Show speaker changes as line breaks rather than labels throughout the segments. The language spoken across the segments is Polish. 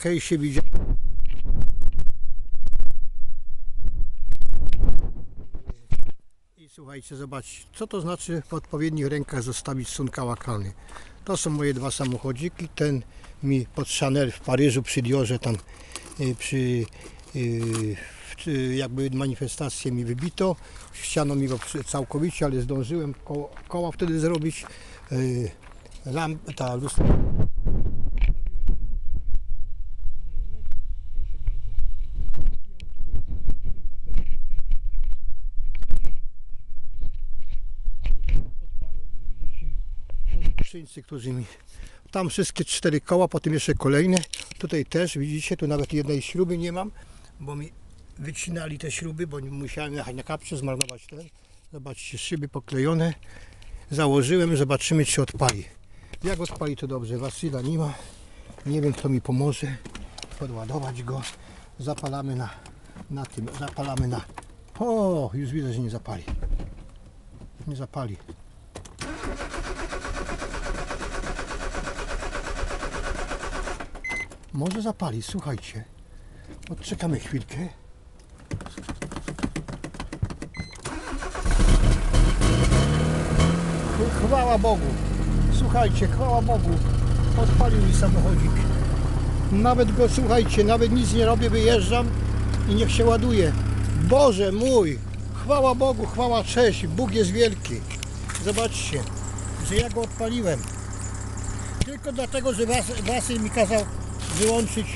hej się widziałem. I słuchajcie, zobaczcie, co to znaczy w odpowiednich rękach zostawić sunka łakany. To są moje dwa samochodziki. Ten mi pod Chanel w Paryżu przy Diorze tam jakby manifestację mi wybito. Chciano mi go całkowicie, ale zdążyłem koła wtedy zrobić. Ta lustra. Którzy mi tam wszystkie 4 koła, potem jeszcze kolejne. Tutaj też widzicie, tu nawet jednej śruby nie mam, bo mi wycinali te śruby, bo musiałem jechać na kapcie, zmarnować ten. Zobaczcie, szyby poklejone. Założyłem, zobaczymy, czy odpali. Jak odpali, to dobrze. Wasyla nie ma. Nie wiem, kto mi pomoże podładować go. Zapalamy na tym. Zapalamy na... O, już widzę, że nie zapali. Nie zapali. Może zapali, słuchajcie. Odczekamy chwilkę. Chwała Bogu. Słuchajcie, chwała Bogu. Odpalił mi samochodzik. Nawet go, słuchajcie, nawet nic nie robię, wyjeżdżam i niech się ładuje. Boże mój. Chwała Bogu, chwała, cześć. Bóg jest wielki. Zobaczcie, że ja go odpaliłem. Tylko dlatego, że Wasyl mi kazał wyłączyć.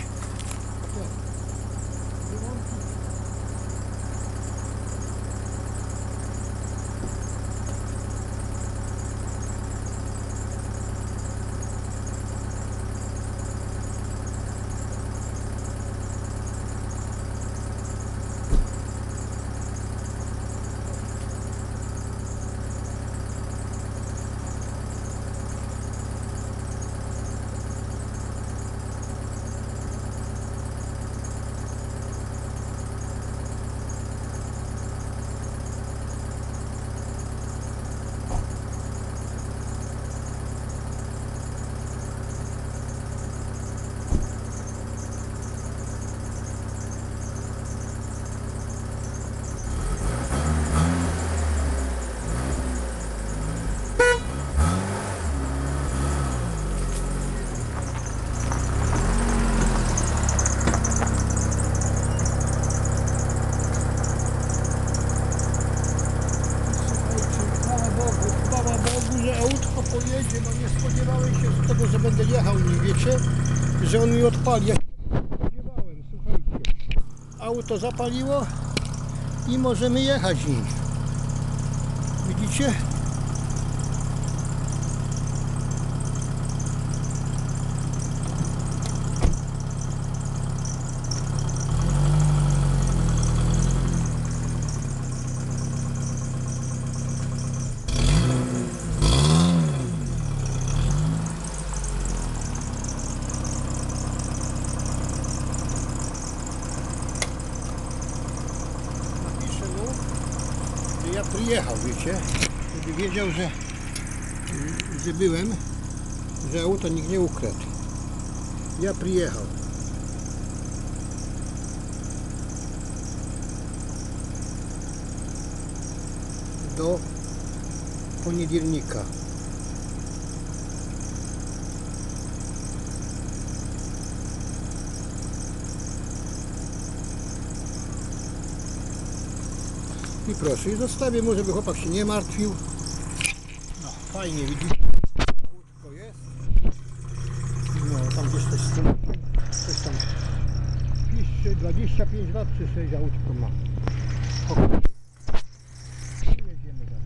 Że autko pojedzie, no nie spodziewałem się z tego, że będę jechał nim, wiecie, że on mi odpali. Ja się spodziewałem, słuchajcie. Auto zapaliło i możemy jechać nim. Widzicie? Ja przyjechał, wiecie, żeby wiedział, że byłem, że auto nikt nie ukradł. Ja przyjechał. Do poniedziałku. I proszę, i zostawię mu, żeby chłopak się nie martwił. No, fajnie, widzicie, autko jest. No, tam gdzieś coś tam pisze, 25 lat czy 6 autko ma. Jedziemy dalej.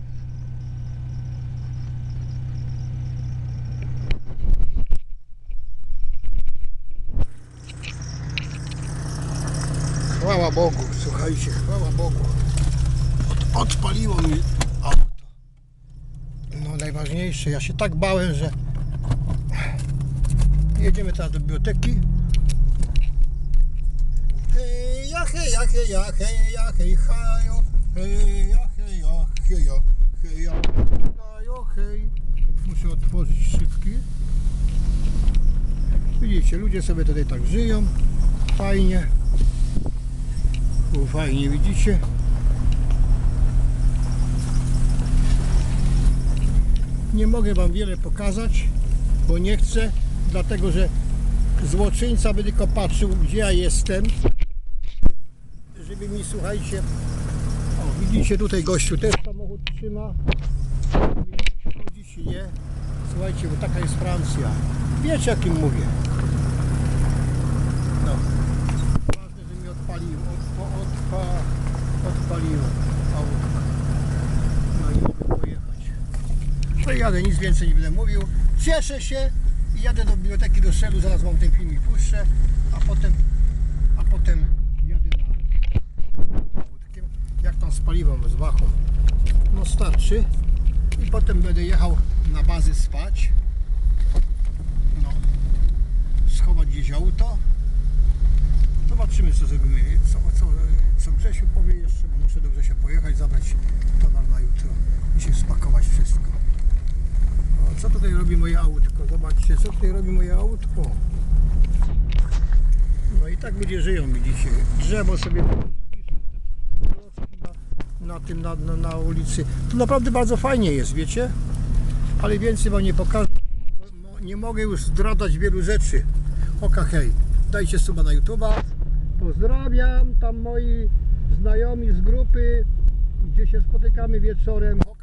Chwała Bogu, słuchajcie, chwała Bogu. Odpaliło mi auto. No najważniejsze, ja się tak bałem, że jedziemy teraz do biblioteki. Heja, heja, heja, heja, hej, hajo, heja, heja, heja, heja, hajo, hej. Muszę otworzyć szybki. Widzicie, ludzie sobie tutaj tak żyją. Fajnie. Fajnie, widzicie. Nie mogę wam wiele pokazać, bo nie chcę, dlatego że złoczyńca by tylko patrzył, gdzie ja jestem, żeby mi, słuchajcie, o, widzicie, tutaj gościu też samochód trzyma, chodzi czy nie, słuchajcie, bo taka jest Francja, wiecie, o kim mówię. No, ważne, że mi odpaliło, odpaliło auto. No i mogę pojechać. No i jadę, nic więcej nie będę mówił. Cieszę się i jadę do biblioteki, do Szellu, zaraz wam ten filmik puszczę, a potem jadę na autkiem, jak tam z paliwem, z wachą. No starczy i potem będę jechał na bazę spać. No, schować gdzieś auto. Zobaczymy, co zrobimy, co Grzesiu powie jeszcze, bo muszę do Grzesia pojechać, zabrać towar na jutro i się spakować wszystko. O, co tutaj robi moje autko? Zobaczcie, co tutaj robi moje autko. No i tak ludzie żyją, widzicie. Drzewo sobie na ulicy. To naprawdę bardzo fajnie jest, wiecie? Ale więcej wam nie pokażę. Nie mogę już zdradzać wielu rzeczy. Oka hej, dajcie suba na YouTube'a. Pozdrawiam tam moi znajomi z grupy, gdzie się spotykamy wieczorem.